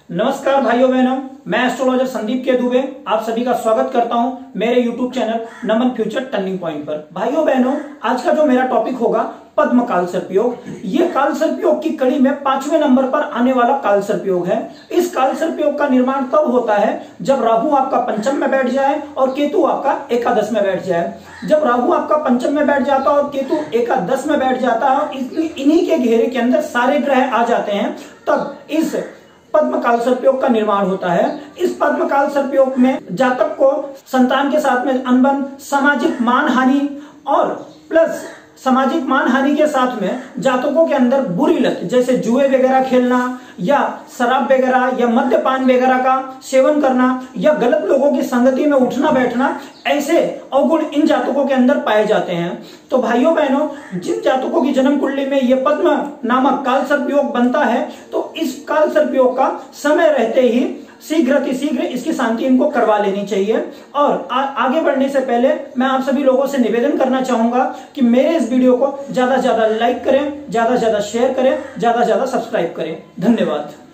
नमस्कार भाइयों बहनों, मैं एस्ट्रोलॉजर संदीप के दुबे आप सभी का स्वागत करता हूं मेरे YouTube channel Naman future turning point पर। भाइयों बहनों, आज का जो मेरा टॉपिक होगा पद्म काल सर्पयोग। ये काल सर्पयोग की कड़ी में 5वें नंबर पर आने वाला काल सर्पयोग है। इस काल सर्पयोग का निर्माण तब होता है जब राहु आपका पंचम में बैठ जाए और केतु आपका एकादश में बैठ जाए। जब राहु आपका पंचम में बैठ जाता है और केतु एकादश में बैठ जाता है, इसलिए इन्हीं के घेरे के अंदर सारे ग्रह आ जाते हैं, तब इस पद्म काल सर्पयोग का निर्माण होता है। इस पद्म काल सर्पयोग में जातक को संतान के साथ में अनबन, सामाजिक मानहानि और प्लस सामाजिक मानहानि के साथ में जातकों के अंदर बुरी लत जैसे जुए वगैरह खेलना या शराब वगैरह या मद्यपान वगैरह का सेवन करना या गलत लोगों की संगति में उठना बैठना, ऐसे अवगुण इन जातकों के अंदर पाए जाते हैं। तो भाइयों बहनों, जिन जातकों की जन्म कुंडली में यह पद्म नामक काल सर्पयोग बनता है, तो इस काल सर्पयोग का समय रहते ही शीघ्र इसकी शांति इनको करवा लेनी चाहिए। और आगे बढ़ने से पहले मैं आप सभी लोगों से निवेदन करना चाहूंगा कि मेरे इस वीडियो को ज्यादा से ज्यादा लाइक करें, ज्यादा से ज्यादा शेयर करें, ज्यादा से ज्यादा सब्सक्राइब करें। धन्यवाद।